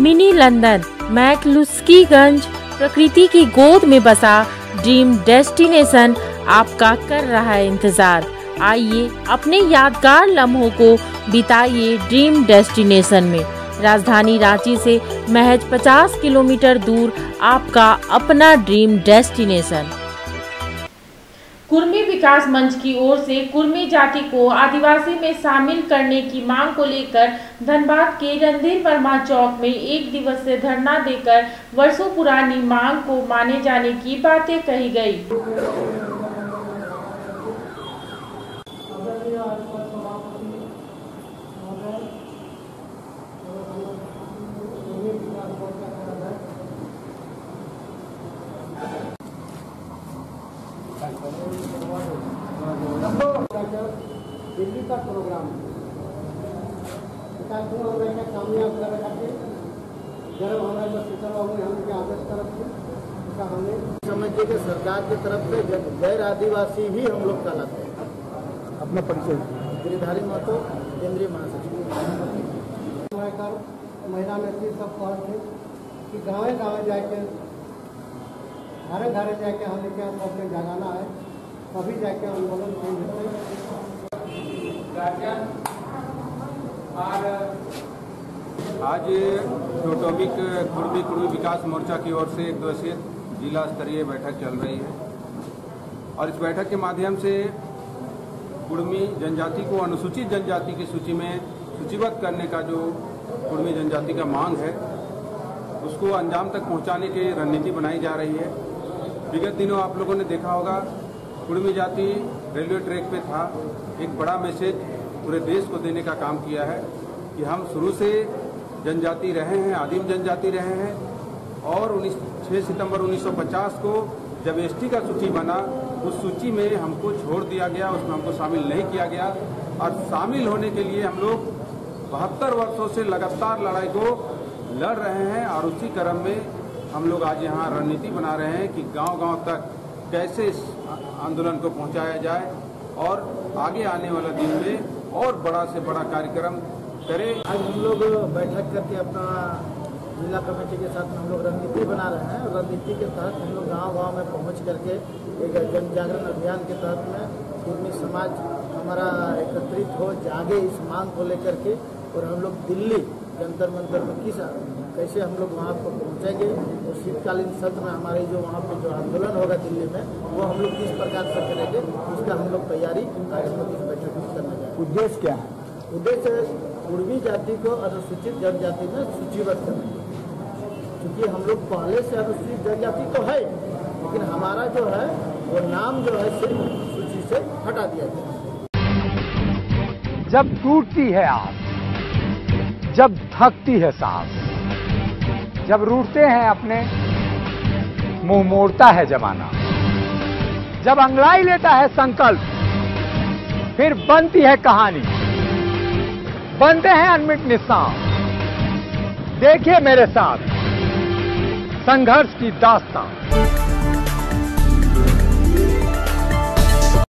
Mini London McCluskieganj प्रकृति की गोद में बसा ड्रीम डेस्टिनेशन आपका कर रहा है इंतजार। आइए अपने यादगार लम्हों को बिताइए ड्रीम डेस्टिनेशन में। राजधानी रांची से महज 50 किलोमीटर दूर आपका अपना ड्रीम डेस्टिनेशन। कुर्मी विकास मंच की ओर से कुर्मी जाति को आदिवासी में शामिल करने की मांग को लेकर धनबाद के रणधीर वर्मा चौक में एक दिवसीय धरना देकर वर्षों पुरानी मांग को माने जाने की बातें कही गई। दिल्ली का प्रोग्राम सामने जब हमारे हमने आदेश तरफ से हमने समझिए कि सरकार की तरफ से गैर आदिवासी ही हम लोग कहलाते हैं। अपना परिचय गिरिधारी महतो केंद्रीय महासचिव महिला नेत्री सब कह थे कि गाँव गाँव जाके घरे घरे जाके हम लेके अपने जगाना है, तभी जाके आंदोलन होते। आज टोटोमिक कुर्मी विकास मोर्चा की ओर से एक दिवसीय जिला स्तरीय बैठक चल रही है और इस बैठक के माध्यम से कुर्मी जनजाति को अनुसूचित जनजाति की सूची में सूचीबद्ध करने का जो कुर्मी जनजाति का मांग है उसको अंजाम तक पहुंचाने की रणनीति बनाई जा रही है। विगत दिनों आप लोगों ने देखा होगा कुर्मी जाति रेलवे ट्रैक पे था। एक बड़ा मैसेज पूरे देश को देने का काम किया है कि हम शुरू से जनजाति रहे हैं, आदिम जनजाति रहे हैं और 6 सितंबर 1950 को जब एसटी का सूची बना उस सूची में हमको छोड़ दिया गया, उसमें हमको शामिल नहीं किया गया और शामिल होने के लिए हम लोग 72 वर्षों से लगातार लड़ाई को लड़ रहे हैं और उसी क्रम में हम लोग आज यहाँ रणनीति बना रहे हैं कि गांव-गांव तक कैसे इस आंदोलन को पहुंचाया जाए और आगे आने वाला दिन में और बड़ा से बड़ा कार्यक्रम करें। आज हम लोग बैठक करके अपना जिला कमेटी के साथ हम लोग रणनीति बना रहे हैं। रणनीति के तहत हम लोग गांव-गांव में पहुंच करके एक जन जागरण अभियान के तहत में कुर्मी समाज हमारा एकत्रित हो जागे इस मांग को लेकर के और हम लोग दिल्ली जंतर मंतर में कैसे हम लोग वहाँ पर पहुँचेंगे और शीतकालीन सत्र में हमारे जो वहाँ पर जो आंदोलन होगा दिल्ली में वो हम लोग किस प्रकार से करेंगे उसका हम लोग तैयारी इस बैठक में करना चाहिए। उद्देश्य क्या है? उद्देश्य कुर्मी जाति को अनुसूचित जनजाति में सूचीबद्ध करना, क्योंकि हम लोग पहले से अनुसूचित जनजाति तो है लेकिन हमारा जो है वो नाम जो है सिर्फ सूची से हटा दिया गया। जब टूटती है आस, जब थकती है सांस, जब रूठते हैं अपने मुंह मोड़ता है जमाना, जब अंगड़ाई लेता है संकल्प फिर बनती है कहानी, बनते हैं अनमिट निशान। देखिए मेरे साथ संघर्ष की दास्तान।